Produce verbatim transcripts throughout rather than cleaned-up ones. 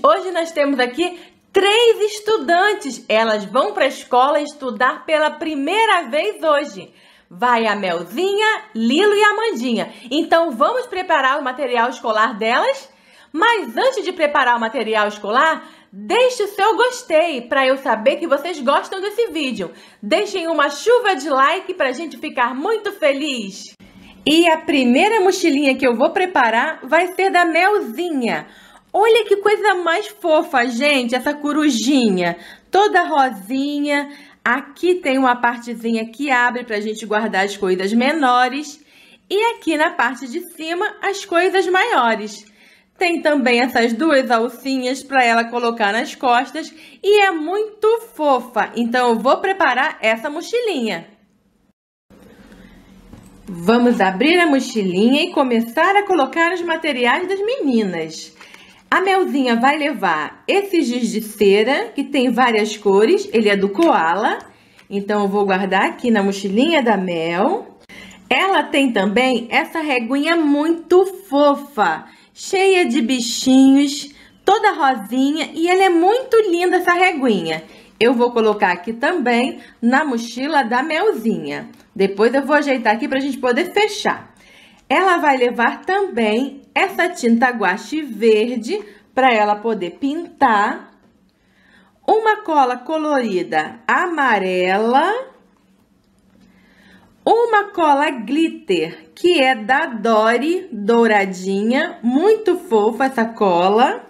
hoje nós temos aqui três estudantes. Elas vão para a escola estudar pela primeira vez hoje. Vai a Melzinha, Lilo e a Amandinha. Então vamos preparar o material escolar delas? Mas antes de preparar o material escolar, deixe o seu gostei para eu saber que vocês gostam desse vídeo. Deixem uma chuva de like para a gente ficar muito feliz. E a primeira mochilinha que eu vou preparar vai ser da Melzinha. Olha que coisa mais fofa, gente, essa corujinha, toda rosinha. Aqui tem uma partezinha que abre para a gente guardar as coisas menores. E aqui na parte de cima, as coisas maiores. Tem também essas duas alcinhas para ela colocar nas costas. E é muito fofa, então eu vou preparar essa mochilinha. Vamos abrir a mochilinha e começar a colocar os materiais das meninas. A Melzinha vai levar esse giz de cera, que tem várias cores. Ele é do Koala, então eu vou guardar aqui na mochilinha da Mel. Ela tem também essa reguinha muito fofa, cheia de bichinhos, toda rosinha, e ela é muito linda essa reguinha. Eu vou colocar aqui também na mochila da Melzinha. Depois eu vou ajeitar aqui para a gente poder fechar. Ela vai levar também essa tinta guache verde para ela poder pintar. Uma cola colorida amarela. Uma cola glitter, que é da Dory, douradinha, muito fofa essa cola.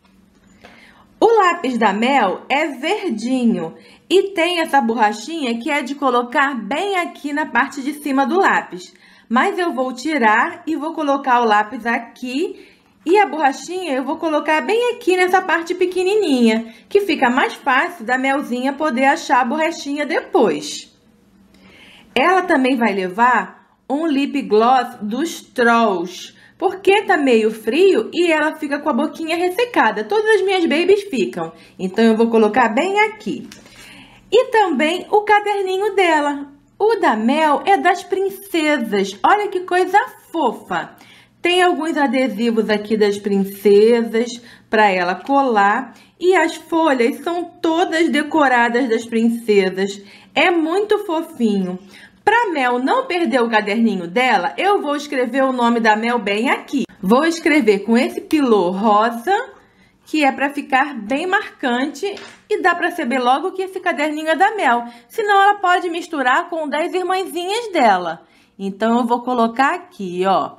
O lápis da Mel é verdinho e tem essa borrachinha que é de colocar bem aqui na parte de cima do lápis. Mas eu vou tirar e vou colocar o lápis aqui e a borrachinha eu vou colocar bem aqui nessa parte pequenininha, que fica mais fácil da Melzinha poder achar a borrachinha depois. Ela também vai levar um lip gloss dos Trolls, porque tá meio frio e ela fica com a boquinha ressecada. Todas as minhas babies ficam, então eu vou colocar bem aqui. E também o caderninho dela. O da Mel é das princesas. Olha que coisa fofa. Tem alguns adesivos aqui das princesas para ela colar. E as folhas são todas decoradas das princesas. É muito fofinho. Para Mel não perder o caderninho dela, eu vou escrever o nome da Mel bem aqui. Vou escrever com esse pilô rosa, que é para ficar bem marcante e dá para saber logo que esse caderninho é da Mel. Senão ela pode misturar com das irmãzinhas dela. Então eu vou colocar aqui, ó,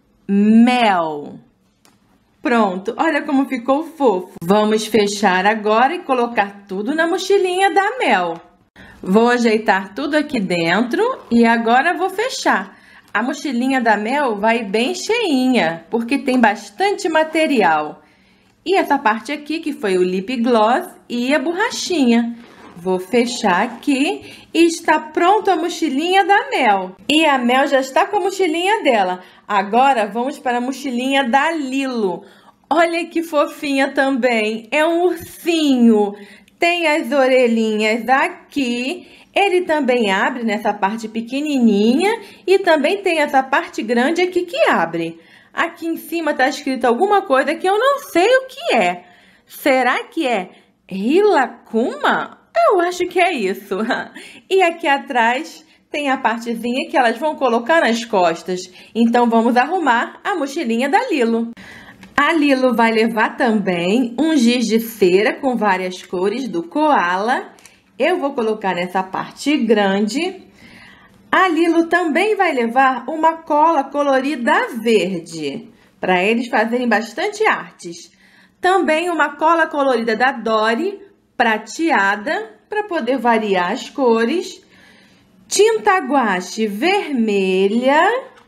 Mel. Pronto, olha como ficou fofo. Vamos fechar agora e colocar tudo na mochilinha da Mel. Vou ajeitar tudo aqui dentro e agora vou fechar. A mochilinha da Mel vai bem cheinha, porque tem bastante material. E essa parte aqui, que foi o lip gloss e a borrachinha. Vou fechar aqui e está pronto a mochilinha da Mel. E a Mel já está com a mochilinha dela. Agora vamos para a mochilinha da Lilo. Olha que fofinha também. É um ursinho. Tem as orelhinhas aqui. Ele também abre nessa parte pequenininha e também tem essa parte grande aqui que abre. Aqui em cima está escrito alguma coisa que eu não sei o que é. Será que é Rilakkuma? Eu acho que é isso. E aqui atrás tem a partezinha que elas vão colocar nas costas. Então vamos arrumar a mochilinha da Lilo. A Lilo vai levar também um giz de cera com várias cores do Koala. Eu vou colocar nessa parte grande. A Lilo também vai levar uma cola colorida verde, para eles fazerem bastante artes. Também uma cola colorida da Dory, prateada, para poder variar as cores. Tinta guache vermelha.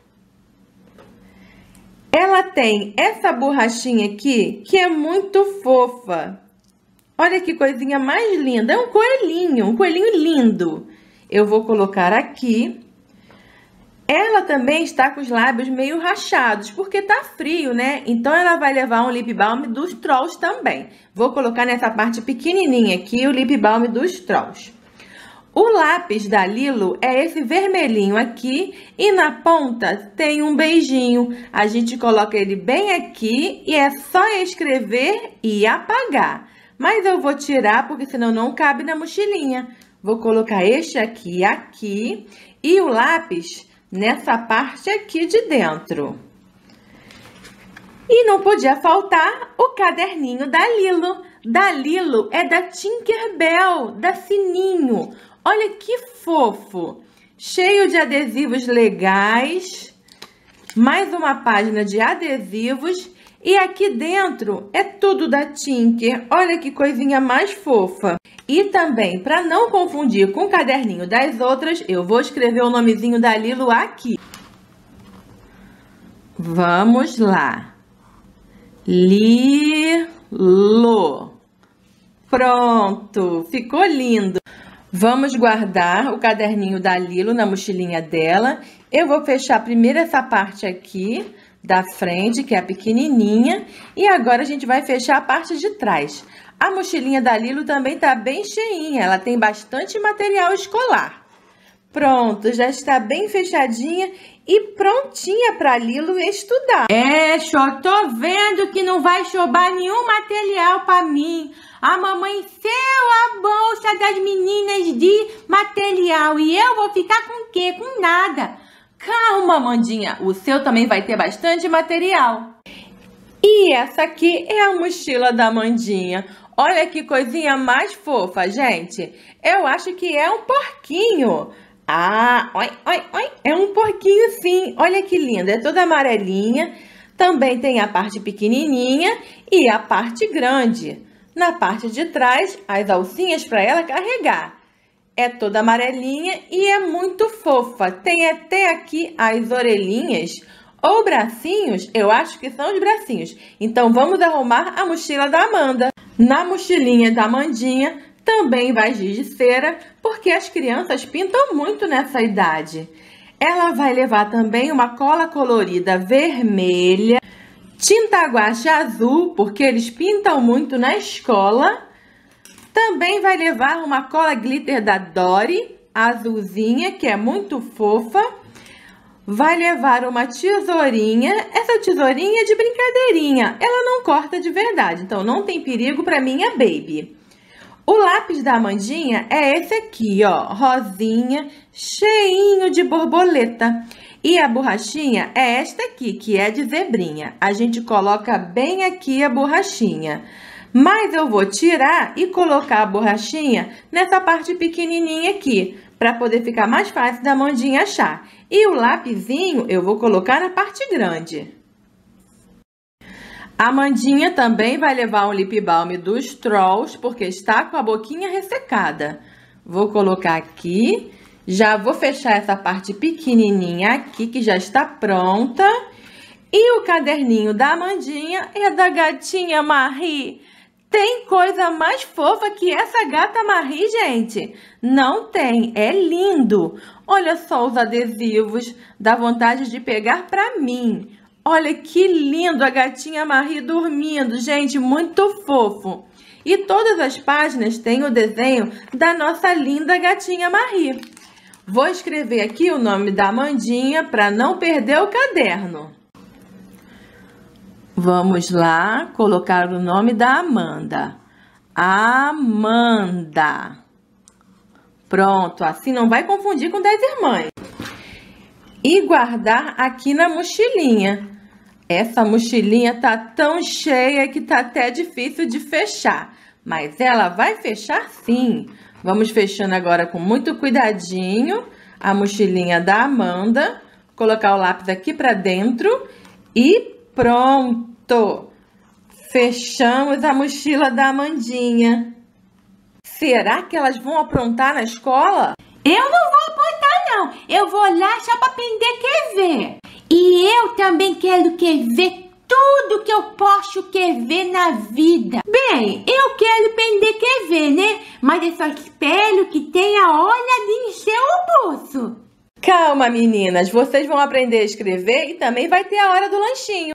Ela tem essa borrachinha aqui, que é muito fofa. Olha que coisinha mais linda. É um coelhinho, um coelhinho lindo. Eu vou colocar aqui. Ela também está com os lábios meio rachados, porque tá frio, né? Então, ela vai levar um lip balm dos Trolls também. Vou colocar nessa parte pequenininha aqui o lip balm dos Trolls. O lápis da Lilo é esse vermelhinho aqui e na ponta tem um beijinho. A gente coloca ele bem aqui e é só escrever e apagar. Mas eu vou tirar porque senão não cabe na mochilinha. Vou colocar este aqui aqui e o lápis nessa parte aqui de dentro. E não podia faltar o caderninho da Lilo. Da Lilo é da Tinkerbell, da Sininho. Olha que fofo! Cheio de adesivos legais. Mais uma página de adesivos. E aqui dentro é tudo da Tinker. Olha que coisinha mais fofa. E também, para não confundir com o caderninho das outras, eu vou escrever o nomezinho da Lilo aqui. Vamos lá. Lilo. Pronto, ficou lindo. Vamos guardar o caderninho da Lilo na mochilinha dela. Eu vou fechar primeiro essa parte aqui da frente, que é a pequenininha. E agora a gente vai fechar a parte de trás. A mochilinha da Lilo também tá bem cheinha. Ela tem bastante material escolar. Pronto, já está bem fechadinha e prontinha para Lilo estudar. É, só tô vendo que não vai sobrar nenhum material para mim. A mamãe encheu a bolsa das meninas de material e eu vou ficar com o quê? Com nada. Calma, Amandinha, o seu também vai ter bastante material. E essa aqui é a mochila da Amandinha. Olha que coisinha mais fofa, gente. Eu acho que é um porquinho. Ah, oi, oi, oi, é um porquinho sim. Olha que linda, é toda amarelinha. Também tem a parte pequenininha e a parte grande. Na parte de trás, as alcinhas para ela carregar. É toda amarelinha e é muito fofa. Tem até aqui as orelhinhas ou bracinhos, eu acho que são os bracinhos. Então, vamos arrumar a mochila da Amanda. Na mochilinha da Amandinha também vai giz de cera, porque as crianças pintam muito nessa idade. Ela vai levar também uma cola colorida vermelha, tinta guache azul, porque eles pintam muito na escola. Também vai levar uma cola glitter da Dory, azulzinha, que é muito fofa. Vai levar uma tesourinha. Essa tesourinha é de brincadeirinha, ela não corta de verdade, então não tem perigo para minha baby. O lápis da Amandinha é esse aqui, ó, rosinha, cheinho de borboleta. E a borrachinha é esta aqui, que é de zebrinha. A gente coloca bem aqui a borrachinha. Mas eu vou tirar e colocar a borrachinha nessa parte pequenininha aqui, para poder ficar mais fácil da Amandinha achar. E o lapisinho eu vou colocar na parte grande. A Amandinha também vai levar um lip balm dos Trolls, porque está com a boquinha ressecada. Vou colocar aqui. Já vou fechar essa parte pequenininha aqui, que já está pronta. E o caderninho da Amandinha é da gatinha Marie. Tem coisa mais fofa que essa gata Marie, gente? Não tem, é lindo. Olha só os adesivos, dá vontade de pegar pra mim. Olha que lindo a gatinha Marie dormindo, gente, muito fofo. E todas as páginas têm o desenho da nossa linda gatinha Marie. Vou escrever aqui o nome da Amandinha para não perder o caderno. Vamos lá, colocar o nome da Amanda. Amanda. Pronto, assim não vai confundir com das irmãs. E guardar aqui na mochilinha. Essa mochilinha tá tão cheia que tá até difícil de fechar. Mas ela vai fechar sim. Vamos fechando agora com muito cuidadinho a mochilinha da Amanda. Colocar o lápis aqui para dentro e pronto! Fechamos a mochila da Amandinha. Será que elas vão aprontar na escola? Eu não vou aprontar, não. Eu vou lá só para aprender quer ver. E eu também quero quer ver tudo que eu posso quer ver na vida. Bem, eu quero aprender quer ver, né? Mas eu só espero que tenha hora de encher o bolso. Calma, meninas. Vocês vão aprender a escrever e também vai ter a hora do lanchinho.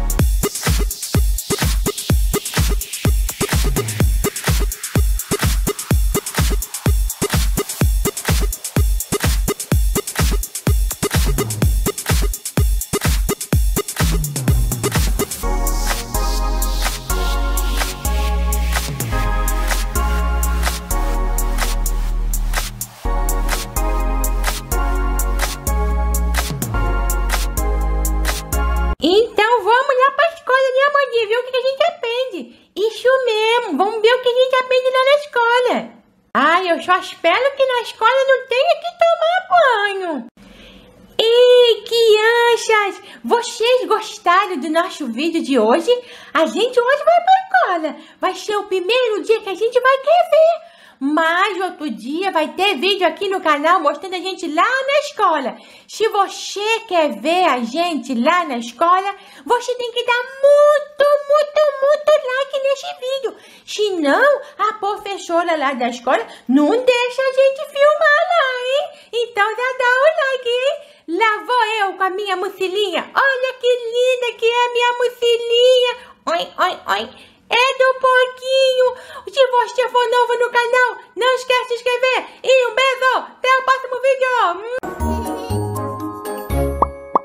gente aprende lá na escola. Ai, eu só espero que na escola não tenha que tomar banho. Ei, crianças, vocês gostaram do nosso vídeo de hoje? A gente hoje vai pra escola. Vai ser o primeiro dia que a gente vai ver. Mas outro dia vai ter vídeo aqui no canal mostrando a gente lá na escola. Se você quer ver a gente lá na escola, você tem que dar muito, muito, muito like nesse vídeo. Senão, a professora lá da escola não deixa a gente filmar lá, hein? Então já dá o like, hein? Lá vou eu com a minha mochilinha. Olha que linda que é a minha mochilinha. Oi, oi, oi. É do porquinho. Se você for novo no canal, não esquece de se inscrever. E um beijo. Até o próximo vídeo.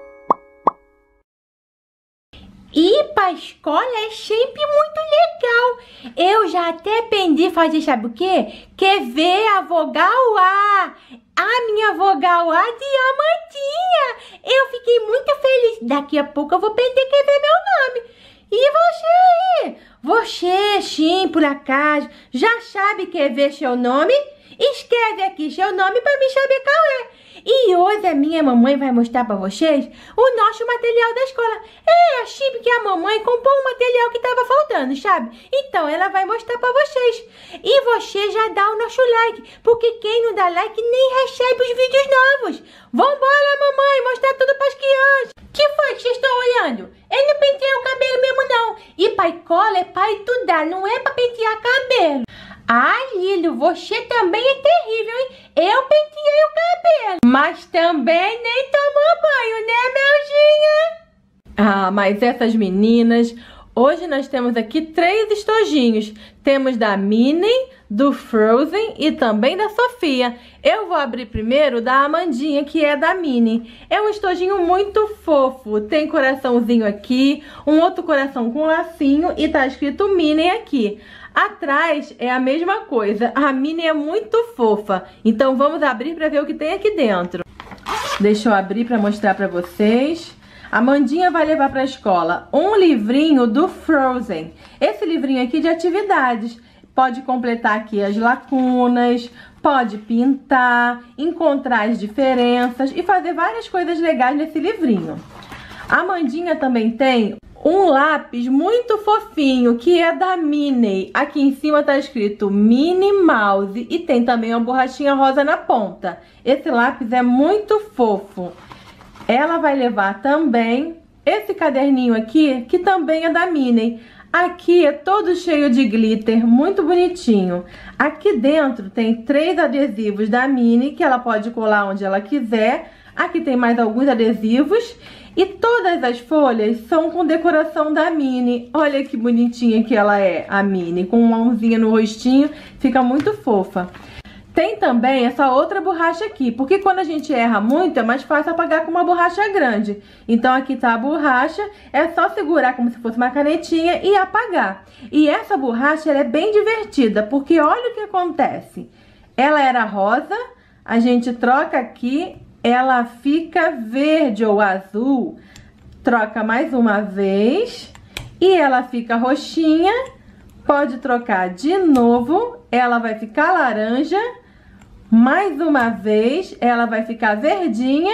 Ir pra escola é sempre muito legal. Eu já até aprendi a fazer, sabe o quê? Quer ver a vogal A. A minha vogal A de Amandinha. Eu fiquei muito feliz. Daqui a pouco eu vou aprender a ver meu nome. E você aí? Você, sim, por acaso, já sabe quer ver seu nome? Escreve aqui seu nome para me saber qual é. E hoje a minha mamãe vai mostrar para vocês o nosso material da escola. É assim que a mamãe comprou um material que estava faltando, sabe? Então ela vai mostrar para vocês. E você já dá o nosso like, porque quem não dá like nem recebe os vídeos novos. Vambora, mamãe, mostrar tudo para as crianças. Que foi que vocês estão olhando? Eu não pentei o cabelo mesmo, não. E pra escola é pra estudar, não é pra pentear cabelo. Ai, Lilo, você também é terrível, hein? Eu penteei o cabelo, mas também nem tomou banho, né, Melzinha? Ah, mas essas meninas... Hoje nós temos aqui três estojinhos. Temos da Minnie, do Frozen e também da Sofia. Eu vou abrir primeiro da Amandinha, que é da Minnie. É um estojinho muito fofo. Tem coraçãozinho aqui, um outro coração com lacinho e tá escrito Minnie aqui. Atrás é a mesma coisa. A Minnie é muito fofa. Então vamos abrir para ver o que tem aqui dentro. Deixa eu abrir para mostrar para vocês. A Amandinha vai levar para a escola um livrinho do Frozen. Esse livrinho aqui de atividades. Pode completar aqui as lacunas, pode pintar, encontrar as diferenças e fazer várias coisas legais nesse livrinho. A Amandinha também tem um lápis muito fofinho, que é da Minnie. Aqui em cima tá escrito Minnie Mouse e tem também uma borrachinha rosa na ponta. Esse lápis é muito fofo. Ela vai levar também esse caderninho aqui, que também é da Minnie. Aqui é todo cheio de glitter, muito bonitinho. Aqui dentro tem três adesivos da Minnie, que ela pode colar onde ela quiser. Aqui tem mais alguns adesivos. E todas as folhas são com decoração da Minnie. Olha que bonitinha que ela é, a Minnie. Com uma mãozinha no rostinho, fica muito fofa. Tem também essa outra borracha aqui, porque quando a gente erra muito, é mais fácil apagar com uma borracha grande. Então aqui tá a borracha, é só segurar como se fosse uma canetinha e apagar. E essa borracha, ela é bem divertida, porque olha o que acontece. Ela era rosa, a gente troca aqui, ela fica verde ou azul. Troca mais uma vez e ela fica roxinha. Pode trocar de novo, ela vai ficar laranja. Mais uma vez, ela vai ficar verdinha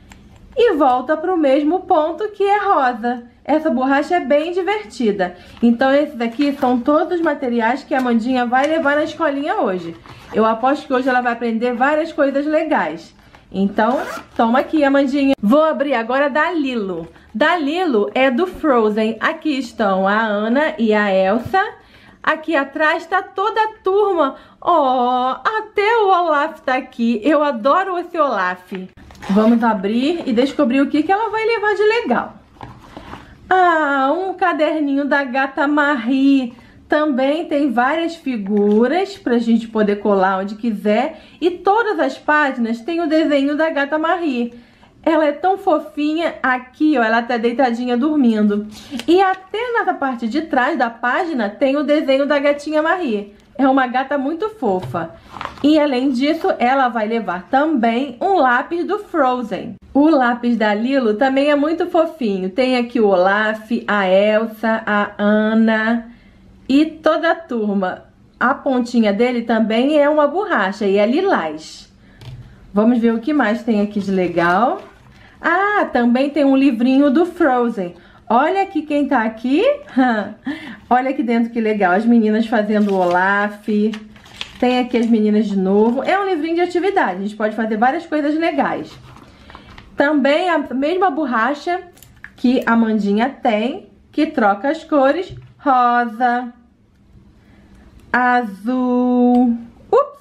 e volta para o mesmo ponto, que é rosa. Essa borracha é bem divertida. Então, esses aqui são todos os materiais que a Amandinha vai levar na escolinha hoje. Eu aposto que hoje ela vai aprender várias coisas legais. Então, toma aqui, Amandinha. Vou abrir agora da Lilo. Da Lilo é do Frozen. Aqui estão a Anna e a Elsa. Aqui atrás está toda a turma. Oh, até o Olaf tá aqui. Eu adoro esse Olaf. Vamos abrir e descobrir o que, que ela vai levar de legal. Ah, um caderninho da Gata Marie. Também tem várias figuras pra gente poder colar onde quiser. E todas as páginas tem o desenho da Gata Marie. Ela é tão fofinha. Aqui, ó, ela tá deitadinha dormindo. E até nessa parte de trás da página tem o desenho da gatinha Marie. É uma gata muito fofa. E além disso, ela vai levar também um lápis do Frozen. O lápis da Lilo também é muito fofinho. Tem aqui o Olaf, a Elsa, a Anna e toda a turma. A pontinha dele também é uma borracha e é lilás. Vamos ver o que mais tem aqui de legal. Ah, também tem um livrinho do Frozen. Olha aqui quem tá aqui. Olha aqui dentro que legal. As meninas fazendo o Olaf. Tem aqui as meninas de novo. É um livrinho de atividade. A gente pode fazer várias coisas legais. Também a mesma borracha que a Amandinha tem, que troca as cores. Rosa, azul, ups,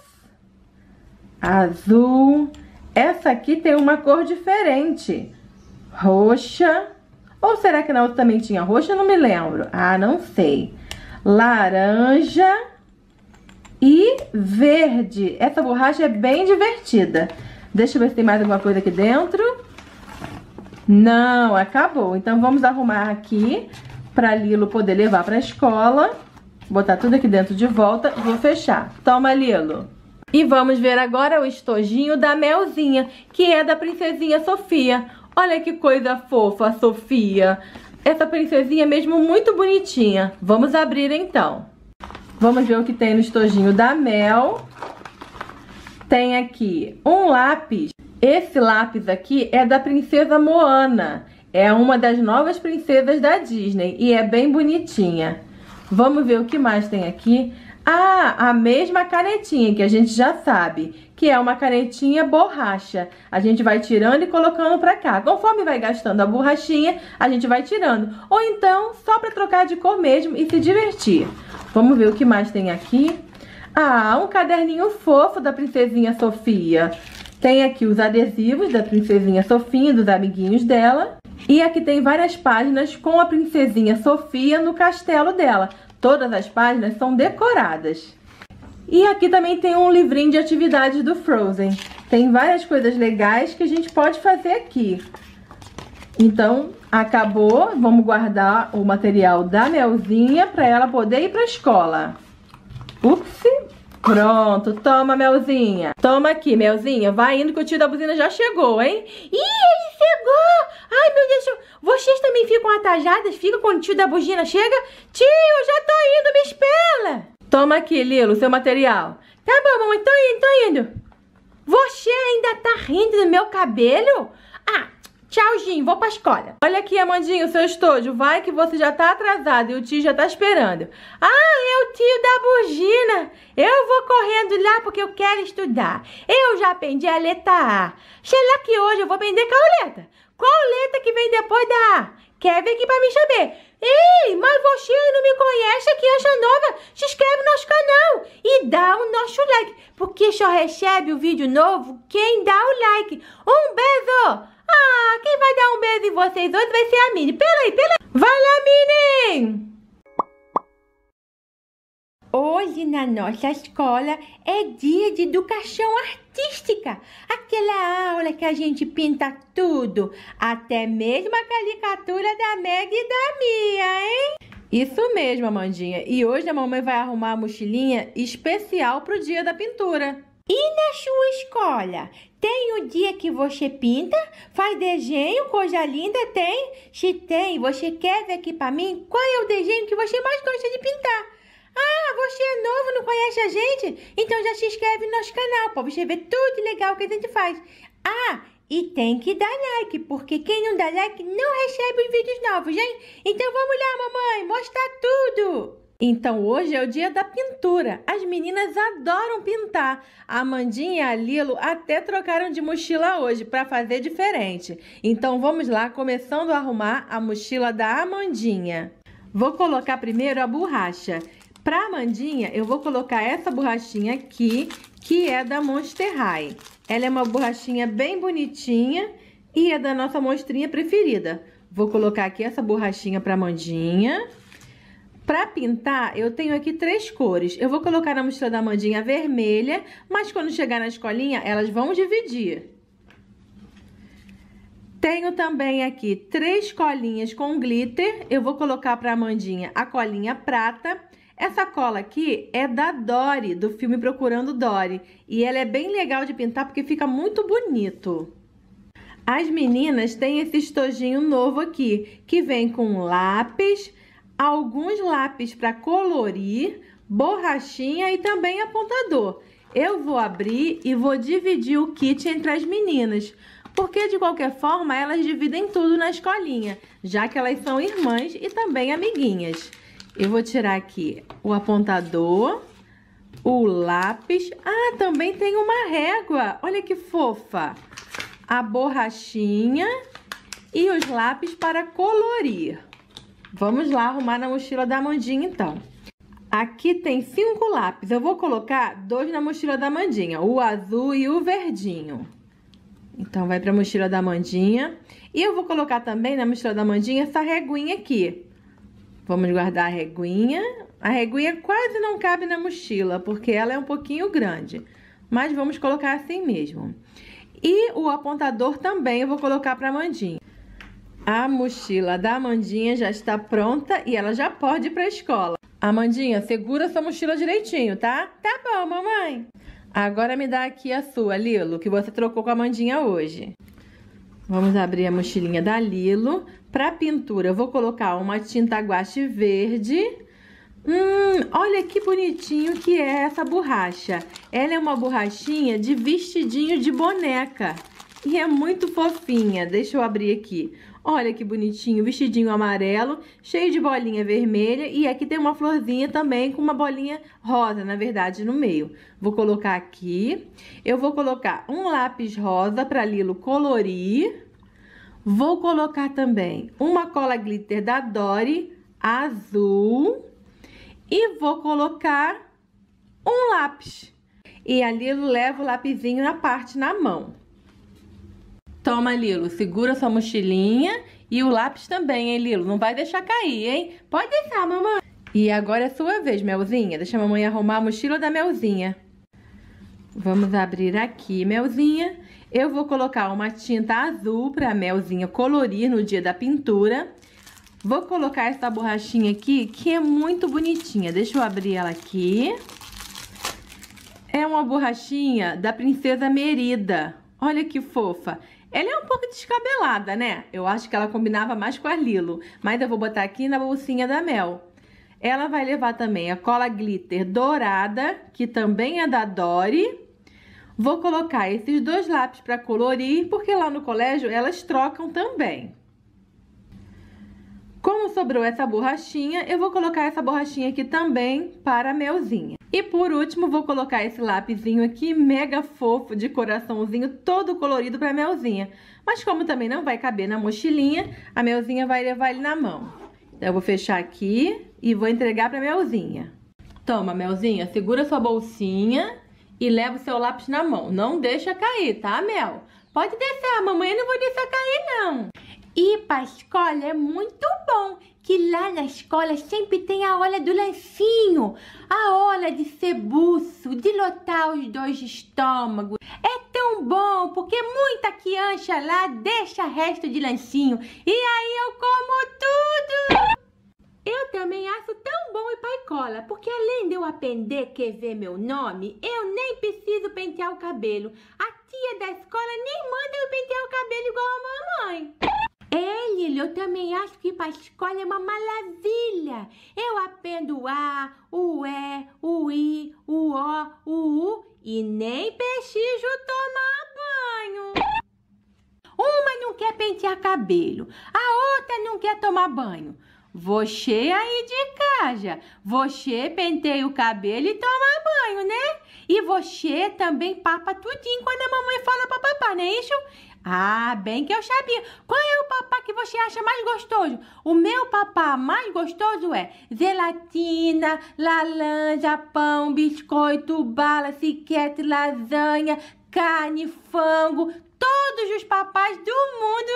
azul. Essa aqui tem uma cor diferente. Roxa. Ou será que na outra também tinha roxa? Eu não me lembro. Ah, não sei. Laranja e verde. Essa borracha é bem divertida. Deixa eu ver se tem mais alguma coisa aqui dentro. Não, acabou. Então vamos arrumar aqui para Lilo poder levar para a escola. Botar tudo aqui dentro de volta. Vou fechar. Toma, Lilo. E vamos ver agora o estojinho da Melzinha, que é da princesinha Sofia. Olha que coisa fofa, a Sofia. Essa princesinha é mesmo muito bonitinha. Vamos abrir então. Vamos ver o que tem no estojinho da Mel. Tem aqui um lápis. Esse lápis aqui é da princesa Moana. É uma das novas princesas da Disney e é bem bonitinha. Vamos ver o que mais tem aqui. Ah, a mesma canetinha que a gente já sabe, que é uma canetinha borracha. A gente vai tirando e colocando pra cá. Conforme vai gastando a borrachinha, a gente vai tirando. Ou então, só pra trocar de cor mesmo e se divertir. Vamos ver o que mais tem aqui. Ah, um caderninho fofo da princesinha Sofia. Tem aqui os adesivos da princesinha Sofia e dos amiguinhos dela. E aqui tem várias páginas com a princesinha Sofia no castelo dela. Todas as páginas são decoradas. E aqui também tem um livrinho de atividades do Frozen. Tem várias coisas legais que a gente pode fazer aqui. Então, acabou. Vamos guardar o material da Melzinha para ela poder ir para a escola. Ups! Pronto, toma, Melzinha. Toma aqui, Melzinha. Vai indo que o tio da buzina já chegou, hein? Ih, ele chegou! Ai, meu Deus, vocês também ficam atajadas? Ficam quando o tio da buzina chega? Tio, eu já tô indo, me espera! Toma aqui, Lilo, seu material. Tá bom, mamãe, tô indo, tô indo. Você ainda tá rindo do meu cabelo? Ah, tchauzinho, vou pra escola. Olha aqui, Amandinha, o seu estojo. Vai que você já tá atrasado e o tio já tá esperando. Ah, é o tio da buzina. Eu vou correndo lá porque eu quero estudar. Eu já aprendi a letra A. Será que hoje eu vou aprender qual letra? Qual letra que vem depois da A? Quer ver aqui pra mim saber? Ei, mas você não me conhece, criança nova? Se inscreve no nosso canal e dá o nosso like, porque só recebe o vídeo novo quem dá o like. Um beijo! Ah, quem vai dar um beijo em vocês hoje vai ser a Mini. Peraí, peraí. Vai lá, Mini! Hoje na nossa escola é dia de educação artística. Aquela aula que a gente pinta tudo, até mesmo a caricatura da Meg e da Mia, hein? Isso mesmo, Amandinha. E hoje a mamãe vai arrumar a mochilinha especial pro dia da pintura. E na sua escola? Tem o dia que você pinta? Faz desenho? Coisa linda? Tem? Se tem, você quer ver aqui pra mim? Qual é o desenho que você mais gosta de pintar? Ah, você é novo, não conhece a gente? Então já se inscreve no nosso canal pra você ver tudo legal que a gente faz. Ah, e tem que dar like, porque quem não dá like não recebe os vídeos novos, hein? Então vamos lá, mamãe, mostrar tudo! Então hoje é o dia da pintura. As meninas adoram pintar. A Amandinha e a Lilo até trocaram de mochila hoje para fazer diferente. Então vamos lá, começando a arrumar a mochila da Amandinha. Vou colocar primeiro a borracha. Para Amandinha, eu vou colocar essa borrachinha aqui, que é da Monster High. Ela é uma borrachinha bem bonitinha e é da nossa monstrinha preferida. Vou colocar aqui essa borrachinha para Amandinha. Para pintar, eu tenho aqui três cores. Eu vou colocar na mochila da Amandinha vermelha, mas quando chegar na escolinha, elas vão dividir. Tenho também aqui três colinhas com glitter. Eu vou colocar para Amandinha a colinha prata. Essa cola aqui é da Dory, do filme Procurando Dory. E ela é bem legal de pintar porque fica muito bonito. As meninas têm esse estojinho novo aqui, que vem com lápis, alguns lápis para colorir, borrachinha e também apontador. Eu vou abrir e vou dividir o kit entre as meninas, porque de qualquer forma elas dividem tudo na escolinha, já que elas são irmãs e também amiguinhas. Eu vou tirar aqui o apontador, o lápis. Ah, também tem uma régua. Olha que fofa. A borrachinha e os lápis para colorir. Vamos lá arrumar na mochila da Amandinha, então. Aqui tem cinco lápis. Eu vou colocar dois na mochila da Amandinha, o azul e o verdinho. Então, vai para a mochila da Amandinha. E eu vou colocar também na mochila da Amandinha essa reguinha aqui. Vamos guardar a reguinha. A reguinha quase não cabe na mochila, porque ela é um pouquinho grande. Mas vamos colocar assim mesmo. E o apontador também eu vou colocar para a Amandinha. A mochila da Amandinha já está pronta e ela já pode ir para a escola. Amandinha, segura sua mochila direitinho, tá? Tá bom, mamãe. Agora me dá aqui a sua, Lilo, que você trocou com a Amandinha hoje. Vamos abrir a mochilinha da Lilo. Para pintura, eu vou colocar uma tinta guache verde. Hum, olha que bonitinho que é essa borracha. Ela é uma borrachinha de vestidinho de boneca. E é muito fofinha. Deixa eu abrir aqui. Olha que bonitinho, vestidinho amarelo, cheio de bolinha vermelha. E aqui tem uma florzinha também com uma bolinha rosa, na verdade, no meio. Vou colocar aqui. Eu vou colocar um lápis rosa para Lilo colorir. Vou colocar também uma cola glitter da Dory, azul. E vou colocar um lápis. E a Lilo leva o lapisinho na parte na mão. Toma, Lilo, segura sua mochilinha e o lápis também, hein, Lilo? Não vai deixar cair, hein? Pode deixar, mamãe. E agora é sua vez, Melzinha. Deixa a mamãe arrumar a mochila da Melzinha. Vamos abrir aqui, Melzinha. Eu vou colocar uma tinta azul para a Melzinha colorir no dia da pintura. Vou colocar essa borrachinha aqui, que é muito bonitinha. Deixa eu abrir ela aqui. É uma borrachinha da Princesa Merida. Olha que fofa. Ela é um pouco descabelada, né? Eu acho que ela combinava mais com a Lilo. Mas eu vou botar aqui na bolsinha da Mel. Ela vai levar também a cola glitter dourada, que também é da Dory. Vou colocar esses dois lápis para colorir, porque lá no colégio elas trocam também. Como sobrou essa borrachinha, eu vou colocar essa borrachinha aqui também para a Melzinha. E por último, vou colocar esse lapisinho aqui, mega fofo, de coraçãozinho, todo colorido para a Melzinha. Mas como também não vai caber na mochilinha, a Melzinha vai levar ele na mão. Então eu vou fechar aqui e vou entregar para a Melzinha. Toma, Melzinha, segura sua bolsinha e leva o seu lápis na mão. Não deixa cair, tá, Mel? Pode deixar, mamãe, eu não vou deixar cair, não. Ir pra escola é muito bom, que lá na escola sempre tem a hora do lancinho, a hora de ser buço, de lotar os dois estômagos. É tão bom, porque muita criança lá deixa resto de lancinho, e aí eu como tudo. Eu também acho tão bom ir pra escola, porque além de eu aprender a ver meu nome, eu nem preciso pentear o cabelo. A tia da escola nem manda eu pentear o cabelo igual a mamãe. É, Lilo, eu também acho que ir pra escola é uma maravilha. Eu aprendo o A, o E, o I, o O, o U e nem preciso tomar banho. Uma não quer pentear cabelo, a outra não quer tomar banho. Você aí de casa, você penteia o cabelo e toma banho, né? E você também papa tudinho quando a mamãe fala pra papar, não é isso? Ah, bem que eu sabia. Qual é o papá que você acha mais gostoso? O meu papá mais gostoso é gelatina, laranja, pão, biscoito, bala, ciquete, lasanha, carne, frango. Todos os papás do mundo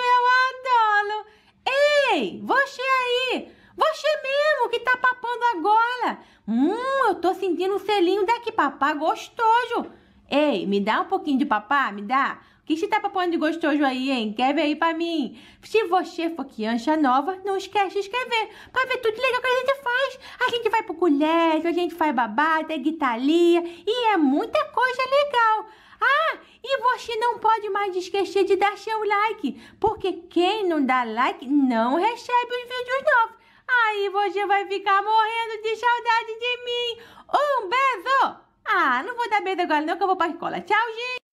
eu adoro. Ei, você aí, você mesmo que tá papando agora. Hum, eu tô sentindo um selinho daqui, papá gostoso. Ei, me dá um pouquinho de papá, me dá. O que você tá papando de gostoso aí, hein? Quer ver aí pra mim? Se você for criança nova, não esquece de escrever, pra ver tudo legal que a gente faz. A gente vai pro colégio, a gente faz babada, guitarria, e é muita coisa legal. Ah, e você não pode mais esquecer de dar seu like, porque quem não dá like não recebe os vídeos novos. aí você vai ficar morrendo de saudade de mim. Um beijo! Ah, não vou dar beijo agora não, que eu vou pra escola. Tchau, gente!